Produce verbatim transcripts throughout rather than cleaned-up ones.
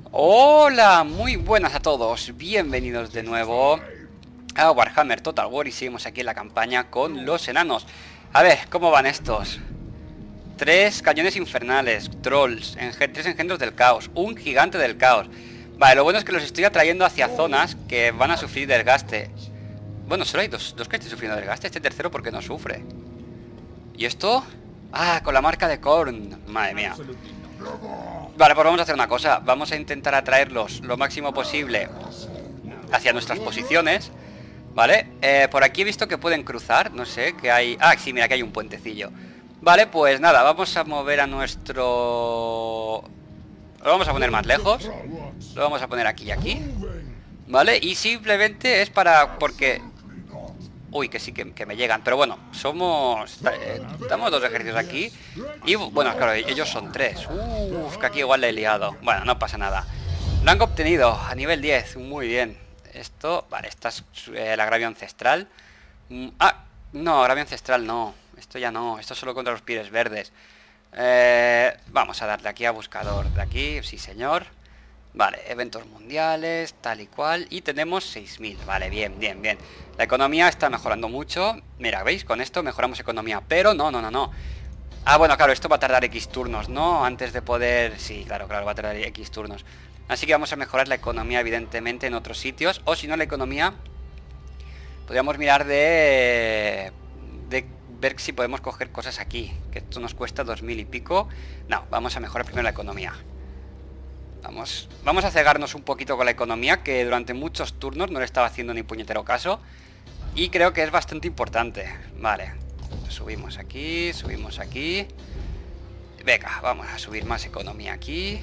Hola, muy buenas a todos, bienvenidos de nuevo a Warhammer Total War y seguimos aquí en la campaña con los enanos. A ver, ¿cómo van estos? Tres cañones infernales, trolls, enge tres engendros del caos, un gigante del caos. Vale, lo bueno es que los estoy atrayendo hacia zonas que van a sufrir desgaste. Bueno, solo hay dos, dos que estén sufriendo desgaste, este tercero porque no sufre. ¿Y esto? Ah, con la marca de Korn, madre mía. Vale, pues vamos a hacer una cosa. Vamos a intentar atraerlos lo máximo posible hacia nuestras posiciones, ¿vale? Eh, por aquí he visto que pueden cruzar, no sé, que hay... Ah, sí, mira, que hay un puentecillo. Vale, pues nada, vamos a mover a nuestro... Lo vamos a poner más lejos. Lo vamos a poner aquí y aquí, ¿vale? Y simplemente es para... porque... Uy, que sí, que, que me llegan. Pero bueno, somos... Eh, estamos dos ejércitos aquí. Y bueno, claro, ellos son tres. Uf, que aquí igual le he liado. Bueno, no pasa nada. Rango obtenido a nivel diez. Muy bien. Esto... Vale, esta es eh, el agravio ancestral. Mm, ah, no, agravio ancestral no. Esto ya no. Esto es solo contra los pires verdes. Eh, vamos a darle aquí a buscador. De aquí, sí señor. Vale, eventos mundiales, tal y cual. Y tenemos seis mil, vale, bien, bien, bien. La economía está mejorando mucho. Mira, ¿veis? Con esto mejoramos economía. Pero no, no, no, no. Ah, bueno, claro, esto va a tardar X turnos, ¿no? Antes de poder... Sí, claro, claro, va a tardar X turnos. Así que vamos a mejorar la economía, evidentemente, en otros sitios. O si no, la economía... Podríamos mirar de... De ver si podemos coger cosas aquí. Que esto nos cuesta dos mil y pico. No, vamos a mejorar primero la economía. Vamos, vamos a cegarnos un poquito con la economía, que durante muchos turnos no le estaba haciendo ni puñetero caso. Y creo que es bastante importante. Vale, subimos aquí, subimos aquí. Venga, vamos a subir más economía aquí.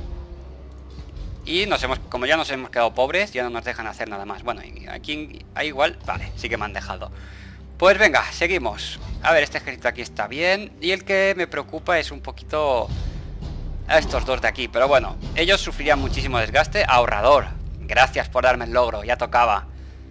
Y nos hemos, como ya nos hemos quedado pobres, ya no nos dejan hacer nada más. Bueno, aquí hay igual, vale, sí que me han dejado. Pues venga, seguimos. A ver, este ejército aquí está bien. Y el que me preocupa es un poquito... a estos dos de aquí, pero bueno, ellos sufrirían muchísimo desgaste. Ahorrador, gracias por darme el logro, ya tocaba.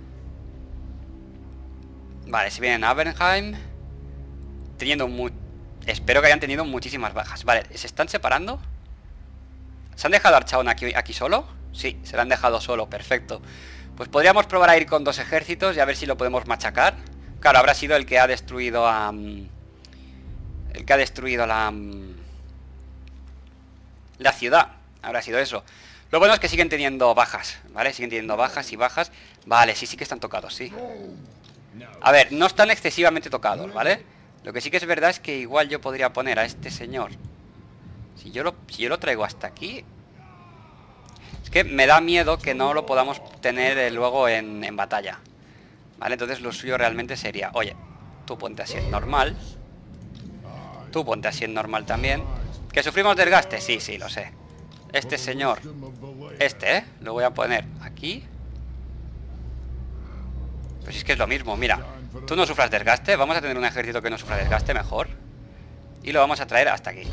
Vale, si vienen a Abenheim, teniendo mu... espero que hayan tenido muchísimas bajas. Vale, ¿se están separando? ¿Se han dejado Archaon aquí, aquí solo? Sí, se lo han dejado solo, perfecto. Pues podríamos probar a ir con dos ejércitos y a ver si lo podemos machacar. Claro, habrá sido el que ha destruido a... el que ha destruido la... la ciudad, habrá sido eso. Lo bueno es que siguen teniendo bajas, ¿vale? Siguen teniendo bajas y bajas. Vale, sí, sí que están tocados, sí. A ver, no están excesivamente tocados, ¿vale? Lo que sí que es verdad es que igual yo podría poner a este señor. Si yo lo, si yo lo traigo hasta aquí... Es que me da miedo que no lo podamos tener eh, luego en, en batalla, ¿vale? Entonces lo suyo realmente sería... Oye, tú ponte así en normal. Tú ponte así en normal también. ¿Que sufrimos desgaste? Sí, sí, lo sé. Este señor, este, ¿eh? Lo voy a poner aquí. Pues es que es lo mismo, mira. Tú no sufras desgaste, vamos a tener un ejército que no sufra desgaste mejor. Y lo vamos a traer hasta aquí.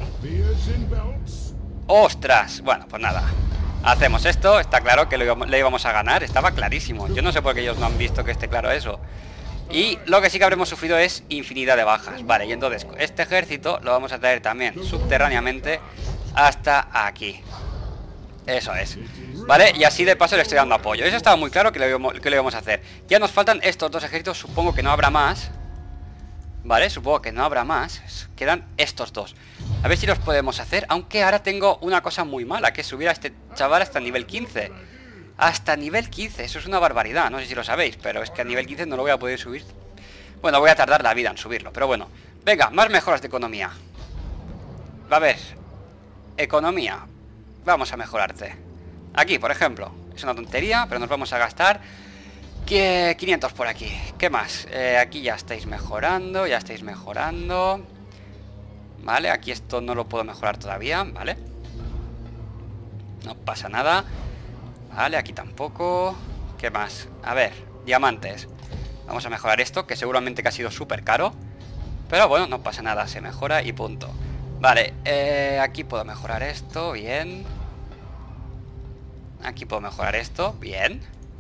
¡Ostras! Bueno, pues nada. Hacemos esto, está claro que lo, le íbamos a ganar, estaba clarísimo. Yo no sé por qué ellos no han visto que esté claro eso. Y lo que sí que habremos sufrido es infinidad de bajas. Vale, y entonces este ejército lo vamos a traer también subterráneamente hasta aquí. Eso es. Vale, y así de paso le estoy dando apoyo. Eso estaba muy claro que lo, íbamos, que lo íbamos a hacer. Ya nos faltan estos dos ejércitos, supongo que no habrá más. Vale, supongo que no habrá más. Quedan estos dos. A ver si los podemos hacer, aunque ahora tengo una cosa muy mala, que es subir a este chaval hasta nivel quince. Hasta nivel quince, eso es una barbaridad. No sé si lo sabéis, pero es que a nivel quince no lo voy a poder subir. Bueno, voy a tardar la vida en subirlo, pero bueno. Venga, más mejoras de economía. A ver, economía. Vamos a mejorarte. Aquí, por ejemplo, es una tontería, pero nos vamos a gastar quinientos por aquí. ¿Qué más? Eh, aquí ya estáis mejorando, ya estáis mejorando. Vale, aquí esto no lo puedo mejorar todavía, ¿vale? No pasa nada. Vale, aquí tampoco. ¿Qué más? A ver, diamantes. Vamos a mejorar esto, que seguramente que ha sido súper caro. Pero bueno, no pasa nada, se mejora y punto. Vale, eh, aquí puedo mejorar esto, bien. Aquí puedo mejorar esto, bien.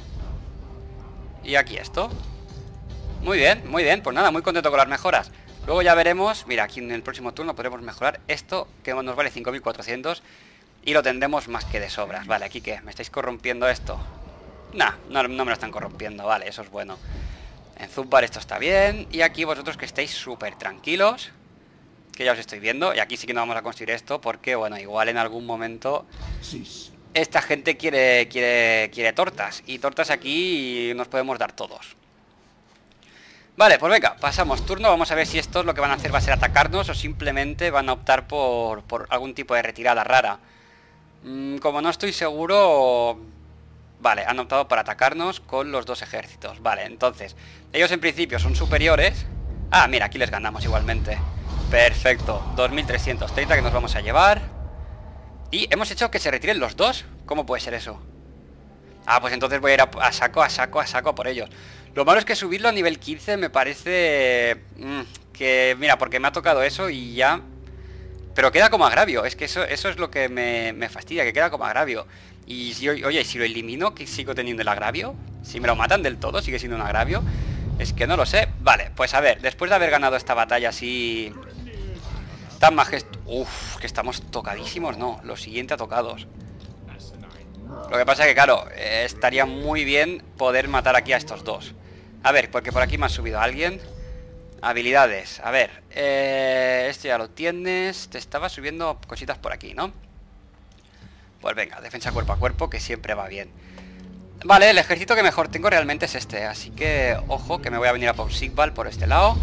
Y aquí esto. Muy bien, muy bien, pues nada, muy contento con las mejoras. Luego ya veremos, mira, aquí en el próximo turno podremos mejorar esto, que nos vale cinco mil cuatrocientos. y lo tendremos más que de sobras. Vale, ¿aquí qué? ¿Me estáis corrompiendo esto? Nah, no, no me lo están corrompiendo, vale, eso es bueno. En Zubbar esto está bien. Y aquí vosotros que estéis súper tranquilos, que ya os estoy viendo. Y aquí sí que no vamos a construir esto porque, bueno, igual en algún momento esta gente quiere, quiere, quiere tortas. Y tortas aquí nos podemos dar todos. Vale, pues venga, pasamos turno. Vamos a ver si estos lo que van a hacer va a ser atacarnos o simplemente van a optar por, por algún tipo de retirada rara. mm, Como no estoy seguro... Vale, han optado por atacarnos con los dos ejércitos. Vale, entonces, ellos en principio son superiores. Ah, mira, aquí les ganamos igualmente. Perfecto, dos mil trescientos treinta que nos vamos a llevar. Y hemos hecho que se retiren los dos. ¿Cómo puede ser eso? Ah, pues entonces voy a ir a, a saco, a saco, a saco por ellos. Lo malo es que subirlo a nivel quince me parece... Mmm, que, mira, porque me ha tocado eso y ya... Pero queda como agravio. Es que eso, eso es lo que me, me fastidia, que queda como agravio. Y si, oye, si lo elimino, ¿que sigo teniendo el agravio? Si me lo matan del todo, sigue siendo un agravio. Es que no lo sé. Vale, pues a ver, después de haber ganado esta batalla así... Tan majestuosa... Uf, que estamos tocadísimos, no. Lo siguiente a tocados. Lo que pasa es que, claro, eh, estaría muy bien poder matar aquí a estos dos. A ver, porque por aquí me ha subido alguien. Habilidades, a ver, eh, esto ya lo tienes. Te estaba subiendo cositas por aquí, ¿no? Pues venga, defensa cuerpo a cuerpo, que siempre va bien. Vale, el ejército que mejor tengo realmente es este. Así que, ojo, que me voy a venir a por Sigval por este lado.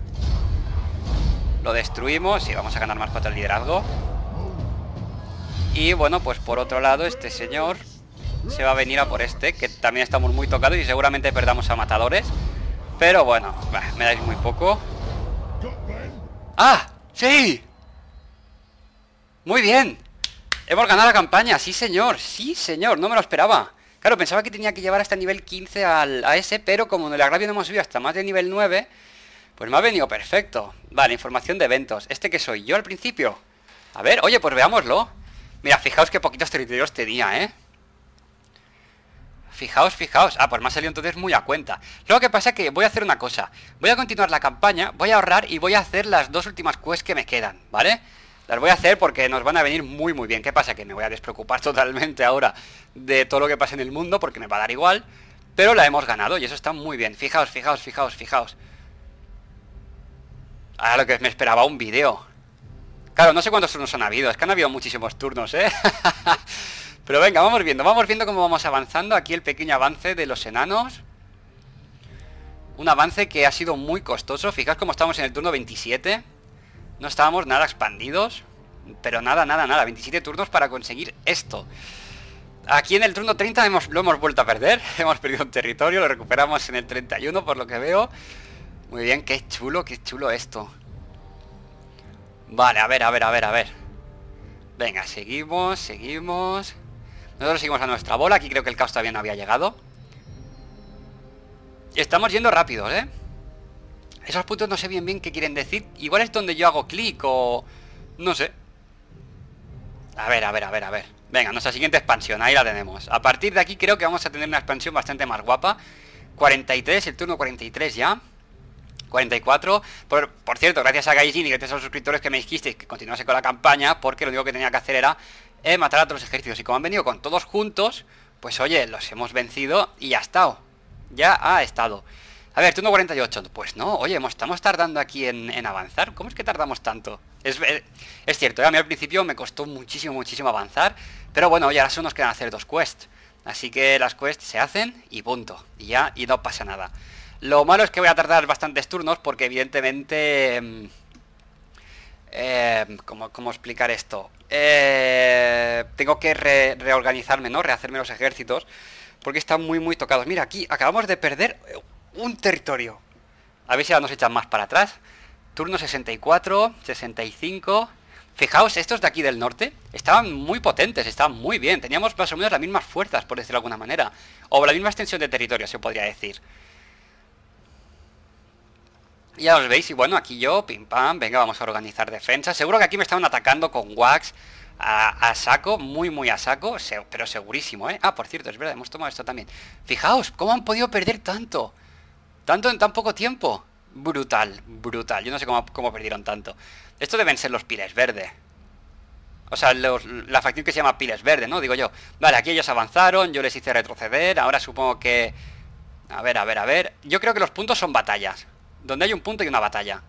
Lo destruimos y vamos a ganar más cuatro el liderazgo. Y bueno, pues por otro lado, este señor se va a venir a por este, que también estamos muy tocados y seguramente perdamos a matadores. Pero bueno, bah, me dais muy poco. ¡Ah! ¡Sí! Muy bien. Hemos ganado la campaña, sí señor. Sí señor, no me lo esperaba. Claro, pensaba que tenía que llevar hasta nivel quince al, a ese, pero como en el agravio no hemos subido hasta más de nivel nueve, pues me ha venido perfecto. Vale, información de eventos. ¿Este que soy yo al principio? A ver, oye, pues veámoslo. Mira, fijaos qué poquitos territorios tenía, ¿eh? Fijaos, fijaos. Ah, pues me ha salido entonces muy a cuenta. Lo que pasa es que voy a hacer una cosa. Voy a continuar la campaña, voy a ahorrar y voy a hacer las dos últimas quests que me quedan, ¿vale? Las voy a hacer porque nos van a venir muy muy bien. ¿Qué pasa? Que me voy a despreocupar totalmente ahora de todo lo que pasa en el mundo porque me va a dar igual. Pero la hemos ganado y eso está muy bien. Fijaos, fijaos, fijaos, fijaos. Ahora lo que me esperaba, un vídeo. Claro, no sé cuántos turnos han habido. Es que han habido muchísimos turnos, ¿eh? Pero venga, vamos viendo, vamos viendo cómo vamos avanzando. Aquí el pequeño avance de los enanos. Un avance que ha sido muy costoso. Fijaos cómo estamos en el turno veintisiete. No estábamos nada expandidos. Pero nada, nada, nada. veintisiete turnos para conseguir esto. Aquí en el turno treinta hemos, lo hemos vuelto a perder. Hemos perdido un territorio, lo recuperamos en el treinta y uno por lo que veo. Muy bien, qué chulo, qué chulo esto. Vale, a ver, a ver, a ver, a ver. Venga, seguimos, seguimos. Nosotros seguimos a nuestra bola. Aquí creo que el caos todavía no había llegado. Y estamos yendo rápidos, ¿eh? Esos puntos no sé bien bien qué quieren decir. Igual es donde yo hago clic o... no sé. A ver, a ver, a ver, a ver. Venga, nuestra siguiente expansión, ahí la tenemos. A partir de aquí creo que vamos a tener una expansión bastante más guapa. cuarenta y tres, el turno cuarenta y tres ya. cuarenta y cuatro. Por, por cierto, gracias a Gaijin y gracias a los suscriptores que me dijisteis que continuase con la campaña, porque lo único que tenía que hacer era eh, matar a todos los ejércitos. Y como han venido con todos juntos, pues oye, los hemos vencido y ya ha estado. Ya ha estado. A ver, turno cuarenta y ocho. Pues no, oye, estamos tardando aquí en, en avanzar. ¿Cómo es que tardamos tanto? Es, es, es cierto, ¿eh? A mí al principio me costó muchísimo, muchísimo avanzar. Pero bueno, oye, ahora solo nos quedan hacer dos quests. Así que las quests se hacen y punto. Y ya, y no pasa nada. Lo malo es que voy a tardar bastantes turnos porque evidentemente... Eh, ¿cómo, ¿Cómo explicar esto? Eh, tengo que re, reorganizarme, ¿no? Rehacerme los ejércitos porque están muy, muy tocados. Mira, aquí acabamos de perder un territorio. A ver si ahora nos echan más para atrás. Turno sesenta y cuatro, sesenta y cinco... Fijaos, estos de aquí del norte estaban muy potentes, estaban muy bien. Teníamos más o menos las mismas fuerzas, por decirlo de alguna manera. O la misma extensión de territorio, se podría decir. Ya os veis, y bueno, aquí yo, pim pam, venga, vamos a organizar defensa. Seguro que aquí me estaban atacando con wax a, a saco, muy muy a saco, se, pero segurísimo, ¿eh? Ah, por cierto, es verdad, hemos tomado esto también. Fijaos, ¿cómo han podido perder tanto? Tanto en tan poco tiempo. Brutal, brutal, yo no sé cómo, cómo perdieron tanto. Estos deben ser los pires verde. O sea, los, la facción que se llama Piles Verde, ¿no? Digo yo. Vale, aquí ellos avanzaron, yo les hice retroceder. Ahora supongo que... A ver, a ver, a ver. Yo creo que los puntos son batallas. Donde hay un punto y una batalla.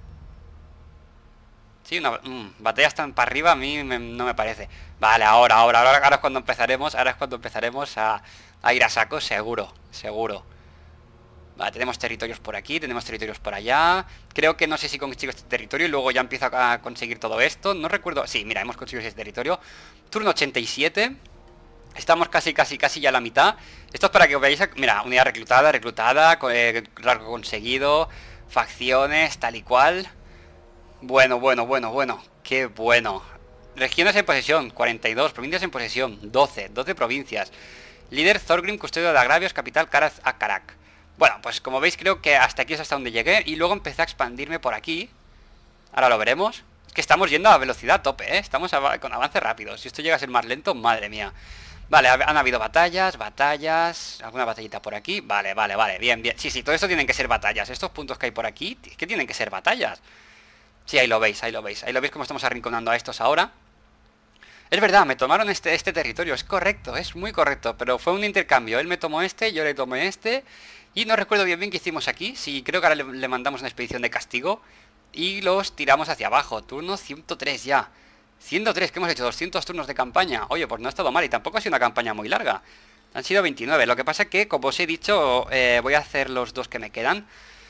Sí, una... Mmm, batallas tan para arriba a mí me, no me parece. Vale, ahora, ahora, ahora, ahora es cuando empezaremos. Ahora es cuando empezaremos a, a ir a saco, seguro, seguro. Vale, tenemos territorios por aquí, tenemos territorios por allá. Creo que no sé si consigo este territorio y luego ya empiezo a conseguir todo esto. No recuerdo... Sí, mira, hemos conseguido ese territorio. Turno ochenta y siete. Estamos casi, casi, casi ya a la mitad. Esto es para que veáis... Mira, unidad reclutada, reclutada, eh, rasgo conseguido, facciones, tal y cual. Bueno, bueno, bueno, bueno. Qué bueno. Regiones en posesión, cuarenta y dos. Provincias en posesión, doce. doce provincias. Líder Thorgrim, custodio de agravios, capital Karaz Akarak. Bueno, pues como veis creo que hasta aquí es hasta donde llegué. Y luego empecé a expandirme por aquí. Ahora lo veremos. Es que estamos yendo a velocidad a tope, ¿eh? Estamos a, con avance rápido. Si esto llega a ser más lento, madre mía. Vale, han habido batallas, batallas. Alguna batallita por aquí. Vale, vale, vale, bien, bien. Sí, sí, todo esto tienen que ser batallas. Estos puntos que hay por aquí, ¿qué tienen que ser batallas? Sí, ahí lo veis, ahí lo veis. Ahí lo veis como estamos arrinconando a estos ahora. Es verdad, me tomaron este, este territorio. Es correcto, es muy correcto. Pero fue un intercambio. Él me tomó este, yo le tomé este. Y no recuerdo bien bien qué hicimos aquí. Sí, creo que ahora le, le mandamos una expedición de castigo. Y los tiramos hacia abajo. Turno ciento tres ya. ciento tres, que hemos hecho doscientos turnos de campaña. Oye, pues no ha estado mal. Y tampoco ha sido una campaña muy larga. Han sido veintinueve. Lo que pasa es que, como os he dicho, eh, voy a hacer los dos que me quedan.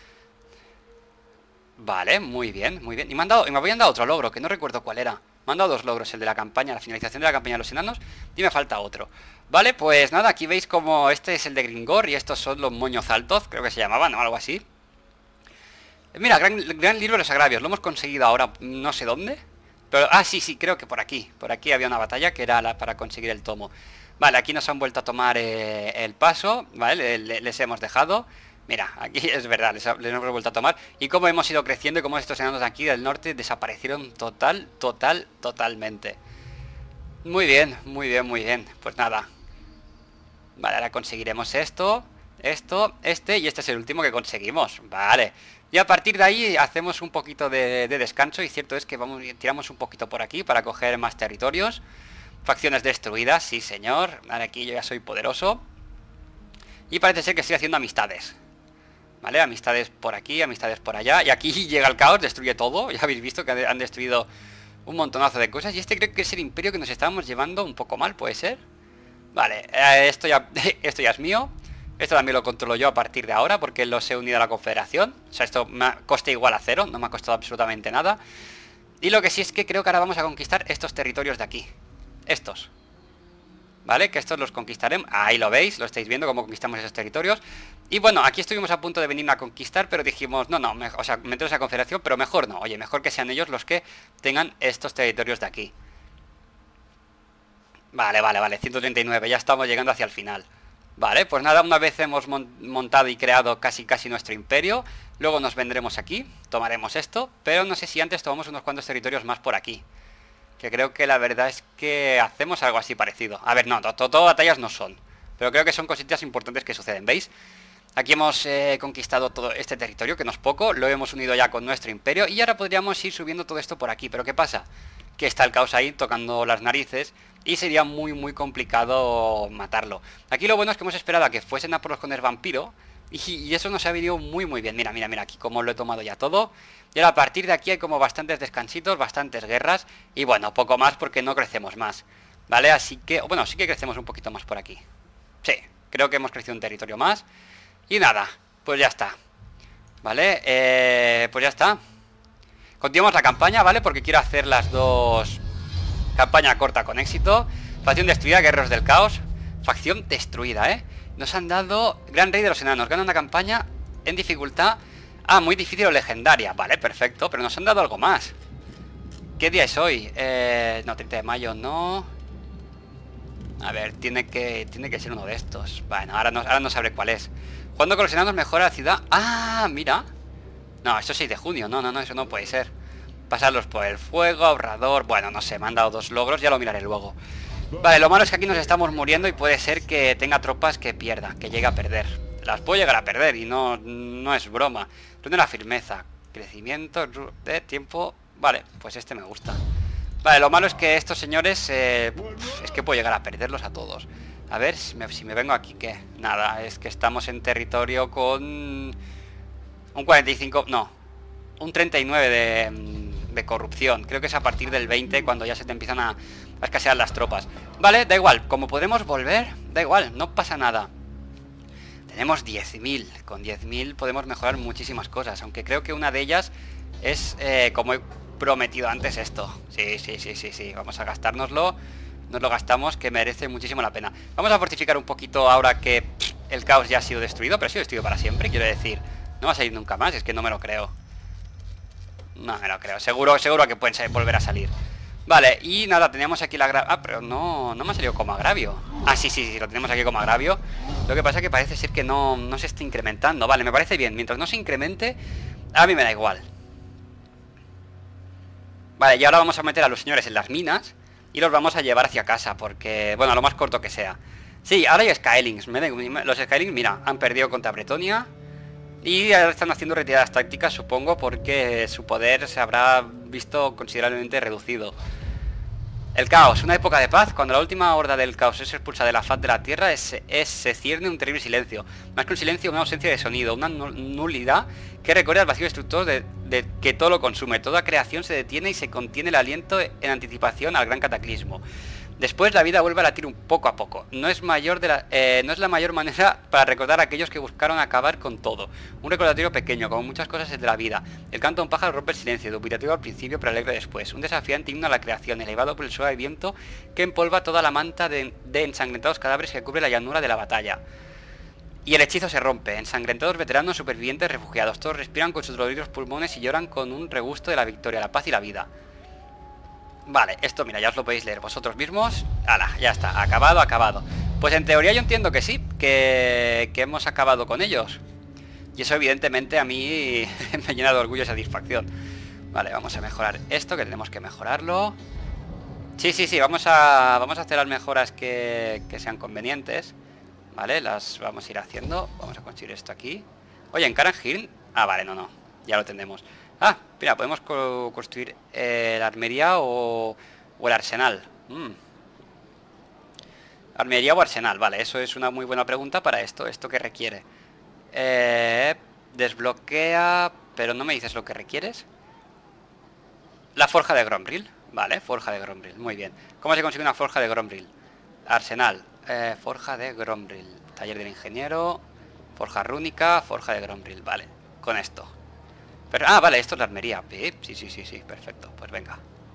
Vale, muy bien, muy bien. Y me, han dado, y me habían dado otro logro, que no recuerdo cuál era. Me han dado dos logros, el de la campaña, la finalización de la campaña de los enanos. Y me falta otro. Vale, pues nada, aquí veis como este es el de Gringor y estos son los moños altos, creo que se llamaban, o algo así. Mira, gran, gran libro de los agravios, lo hemos conseguido ahora, no sé dónde. Pero, ah, sí, sí, creo que por aquí. Por aquí había una batalla que era la, para conseguir el tomo. Vale, aquí nos han vuelto a tomar eh, el paso, ¿vale? Les, les hemos dejado. Mira, aquí es verdad, les, les hemos vuelto a tomar. Y cómo hemos ido creciendo y cómo estos enanos de aquí del norte desaparecieron total, total, totalmente. Muy bien, muy bien, muy bien. Pues nada. Vale, ahora conseguiremos esto, esto, este y este es el último que conseguimos. Vale. Y a partir de ahí hacemos un poquito de, de descanso. Y cierto es que vamos, tiramos un poquito por aquí para coger más territorios. Facciones destruidas, sí señor. Ahora aquí yo ya soy poderoso. Y parece ser que estoy haciendo amistades. Vale, amistades por aquí, amistades por allá. Y aquí llega el caos, destruye todo. Ya habéis visto que han destruido un montonazo de cosas. Y este creo que es el imperio que nos estábamos llevando un poco mal, ¿puede ser? Vale, eh, esto, ya, esto ya es mío. Esto también lo controlo yo a partir de ahora, porque los he unido a la confederación. O sea, esto me costa igual a cero, no me ha costado absolutamente nada. Y lo que sí es que creo que ahora vamos a conquistar estos territorios de aquí. Estos. ¿Vale? Que estos los conquistaremos. Ahí lo veis, lo estáis viendo cómo conquistamos esos territorios. Y bueno, aquí estuvimos a punto de venir a conquistar, pero dijimos, no, no, o sea, meternos a confederación, pero mejor no. Oye, mejor que sean ellos los que tengan estos territorios de aquí. Vale, vale, vale, ciento treinta y nueve, ya estamos llegando hacia el final. Vale, pues nada, una vez hemos montado y creado casi casi nuestro imperio, luego nos vendremos aquí, tomaremos esto, pero no sé si antes tomamos unos cuantos territorios más por aquí. Que creo que la verdad es que hacemos algo así parecido. A ver, no, todo, todo batallas no son, pero creo que son cositas importantes que suceden, ¿veis? Aquí hemos eh, conquistado todo este territorio, que no es poco, lo hemos unido ya con nuestro imperio y ahora podríamos ir subiendo todo esto por aquí, pero ¿qué pasa? Que está el caos ahí tocando las narices y sería muy muy complicado matarlo. Aquí lo bueno es que hemos esperado a que fuesen a por los condes vampiro y, y eso nos ha venido muy muy bien. Mira, mira, mira aquí como lo he tomado ya todo. Y ahora a partir de aquí hay como bastantes descansitos, bastantes guerras y bueno, poco más porque no crecemos más, ¿vale? Así que, bueno, sí que crecemos un poquito más por aquí. Sí, creo que hemos crecido un territorio más. Y nada, pues ya está. ¿Vale? Eh, pues ya está. Continuamos la campaña, ¿vale? Porque quiero hacer las dos. Campaña corta con éxito. Facción destruida, guerreros del caos. Facción destruida, ¿eh? Nos han dado Gran Rey de los Enanos. Gana una campaña en dificultad. Ah, muy difícil o legendaria. Vale, perfecto, pero nos han dado algo más. ¿Qué día es hoy? Eh, no, treinta de mayo, no. A ver, tiene que tiene que ser uno de estos. Bueno, ahora no, ahora no sabré cuál es. Jugando con los enanos mejora la ciudad. Ah, mira. No, eso es seis de junio. No, no, no, eso no puede ser. Pasarlos por el fuego, ahorrador. Bueno, no sé, me han dado dos logros, ya lo miraré luego. Vale, lo malo es que aquí nos estamos muriendo y puede ser que tenga tropas que pierda, que llegue a perder. Las puedo llegar a perder y no, no es broma. Reúne la firmeza. Crecimiento de tiempo. Vale, pues este me gusta. Vale, lo malo es que estos señores eh, es que puedo llegar a perderlos a todos. A ver, si me, si me vengo aquí, ¿qué? Nada, es que estamos en territorio con un cuarenta y cinco, no, un treinta y nueve de, de corrupción. Creo que es a partir del veinte cuando ya se te empiezan a, a escasear las tropas. Vale, da igual, como podemos volver, da igual, no pasa nada. Tenemos diez mil, con diez mil podemos mejorar muchísimas cosas, aunque creo que una de ellas es, eh, como he prometido antes, esto. Sí, sí, sí, sí, sí, vamos a gastárnoslo, nos lo gastamos, que merece muchísimo la pena. Vamos a fortificar un poquito ahora que pff, el caos ya ha sido destruido, pero ha sido destruido para siempre, quiero decir, no va a salir nunca más, es que no me lo creo. No me lo creo, seguro, seguro que pueden volver a salir. Vale, y nada, teníamos aquí la agravio. Ah, pero no, no me ha salido como agravio. Ah, sí, sí, sí, lo tenemos aquí como agravio. Lo que pasa es que parece ser que no, no se está incrementando. Vale, me parece bien, mientras no se incremente, a mí me da igual. Vale, y ahora vamos a meter a los señores en las minas y los vamos a llevar hacia casa, porque, bueno, lo más corto que sea. Sí, ahora hay Skylings. Los Skylings, mira, han perdido contra Bretonia y ahora están haciendo retiradas tácticas, supongo, porque su poder se habrá visto considerablemente reducido. El caos, una época de paz. Cuando la última horda del caos es expulsada de la faz de la tierra, es, es, se cierne un terrible silencio. Más que un silencio, una ausencia de sonido, una nulidad que recuerda al vacío destructor de, de que todo lo consume. Toda creación se detiene y se contiene el aliento en anticipación al gran cataclismo. Después la vida vuelve a latir un poco a poco. No es mayor de la, eh, no es la mayor manera para recordar a aquellos que buscaron acabar con todo. Un recordatorio pequeño, como muchas cosas de la vida. El canto de un pájaro rompe el silencio, dubitativo al principio pero alegre después. Un desafiante himno a la creación, elevado por el suave viento que empolva toda la manta de, de ensangrentados cadáveres que cubre la llanura de la batalla. Y el hechizo se rompe. Ensangrentados veteranos, supervivientes, refugiados. Todos respiran con sus doloridos pulmones y lloran con un regusto de la victoria, la paz y la vida. Vale, esto mira, ya os lo podéis leer vosotros mismos. Hala, ya está, acabado, acabado. Pues en teoría yo entiendo que sí, que, que hemos acabado con ellos. Y eso evidentemente a mí me llena de orgullo y satisfacción. Vale, vamos a mejorar esto, que tenemos que mejorarlo. Sí, sí, sí, vamos a, vamos a hacer las mejoras que, que sean convenientes. Vale, las vamos a ir haciendo. Vamos a construir esto aquí. Oye, en Caranhirn. Ah, vale, no, no, ya lo tenemos. Ah, mira, podemos co construir eh, la armería o, o el arsenal. mm. Armería o arsenal, vale, eso es una muy buena pregunta para esto. ¿Esto qué requiere? Eh, desbloquea, pero no me dices lo que requieres. La forja de Grombril. Vale, forja de Grombril, muy bien. ¿Cómo se consigue una forja de Grombril? Arsenal, eh, forja de Grombril. Taller del ingeniero, forja rúnica, forja de Grombril, vale, con esto. Pero, ah, vale, esto es la armería. Sí, sí, sí, sí, perfecto, pues venga.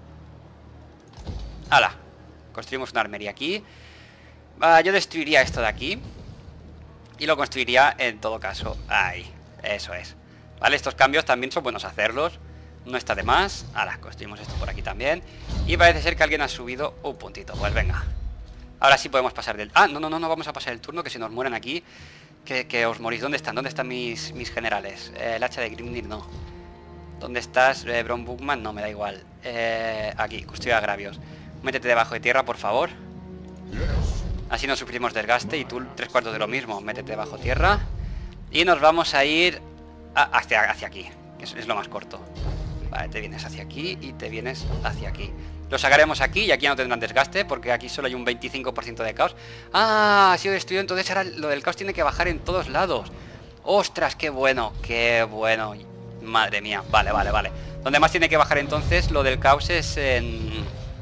¡Hala! Construimos una armería aquí. Ah, yo destruiría esto de aquí y lo construiría en todo caso ahí, eso es. Vale, estos cambios también son buenos hacerlos, no está de más. Ahora construimos esto por aquí también. Y parece ser que alguien ha subido un puntito, pues venga. Ahora sí podemos pasar del... Ah, no, no, no, no vamos a pasar el turno, que se nos mueren aquí. Que, que os morís. ¿Dónde están? ¿Dónde están mis, mis generales? Eh, el hacha de Grimnir no. ¿Dónde estás? Eh, Bron Bookman, no, me da igual. Eh, aquí, custodia de agravios. Métete debajo de tierra, por favor. Así no sufrimos desgaste. Y tú tres cuartos de lo mismo. Métete debajo de tierra. Y nos vamos a ir a, hacia, hacia aquí, que es, es lo más corto. Vale, te vienes hacia aquí y te vienes hacia aquí. Lo sacaremos aquí y aquí no tendrán desgaste, porque aquí solo hay un veinticinco por ciento de caos. Ah, ha sido destruido, entonces ahora lo del caos tiene que bajar en todos lados. Ostras, qué bueno, qué bueno. Madre mía, vale, vale, vale. Donde más tiene que bajar entonces lo del caos es en...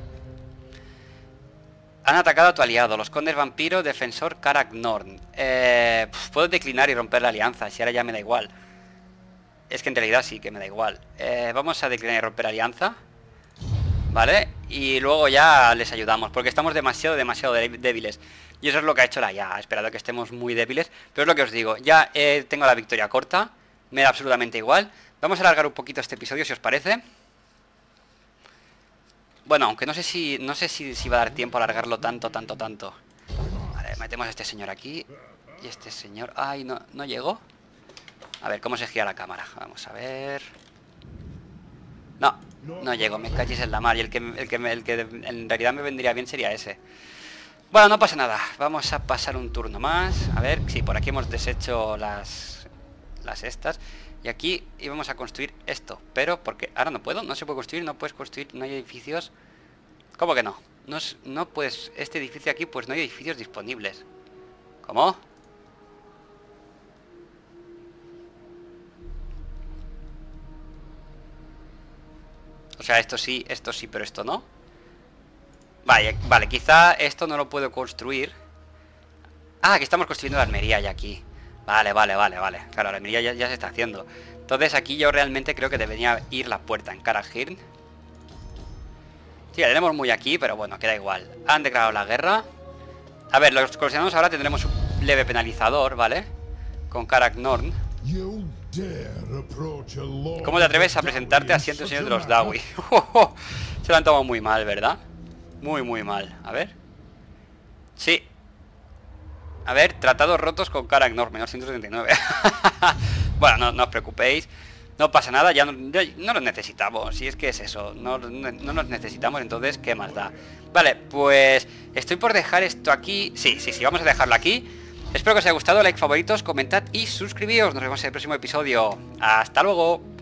Han atacado a tu aliado, los condes vampiro, defensor Karak Norn. Eh, puedo declinar y romper la alianza, si ahora ya me da igual. Es que en realidad sí que me da igual. Eh, vamos a declinar y romper alianza. Vale, y luego ya les ayudamos, porque estamos demasiado, demasiado débiles. Y eso es lo que ha hecho la I A, ha esperado que estemos muy débiles. Pero es lo que os digo, ya eh, tengo la victoria corta, me da absolutamente igual. Vamos a alargar un poquito este episodio, si os parece. Bueno, aunque no sé si no sé si, si va a dar tiempo a alargarlo tanto, tanto, tanto. Vale, metemos a este señor aquí. Y este señor... Ay, no, no llegó. A ver, ¿cómo se gira la cámara? Vamos a ver... No, no llego, me calles en la mar. Y el que, el, que, el que en realidad me vendría bien sería ese. Bueno, no pasa nada. Vamos a pasar un turno más. A ver, sí, por aquí hemos deshecho las, las estas. Y aquí íbamos a construir esto. Pero, porque ahora no puedo, no se puede construir, no puedes construir, no hay edificios. ¿Cómo que no? No, es- no pues, este edificio aquí, pues no hay edificios disponibles. ¿Cómo? O sea, esto sí, esto sí, pero esto no. Vale, vale, quizá esto no lo puedo construir. Ah, aquí estamos construyendo la armería ya aquí. Vale, vale, vale, vale. Claro, la armería ya, ya se está haciendo. Entonces aquí yo realmente creo que debería ir la puerta en Karagirn. Sí, la tenemos muy aquí, pero bueno, queda igual. Han declarado la guerra. A ver, los colosianos ahora tendremos un leve penalizador, ¿vale? Con Karak Norn. ¿Cómo te atreves a presentarte a cientos señores de los Dawi? Se lo han tomado muy mal, ¿verdad? Muy, muy mal. A ver. Sí. A ver, tratados rotos con Karak Norn, menos ciento setenta y nueve. Bueno, no, no os preocupéis. No pasa nada, ya no, ya no los necesitamos. Si es que es eso, no, no, no nos necesitamos, entonces, ¿qué más da? Vale, pues estoy por dejar esto aquí. Sí, sí, sí, vamos a dejarlo aquí. Espero que os haya gustado, like, favoritos, comentad y suscribíos. Nos vemos en el próximo episodio. Hasta luego.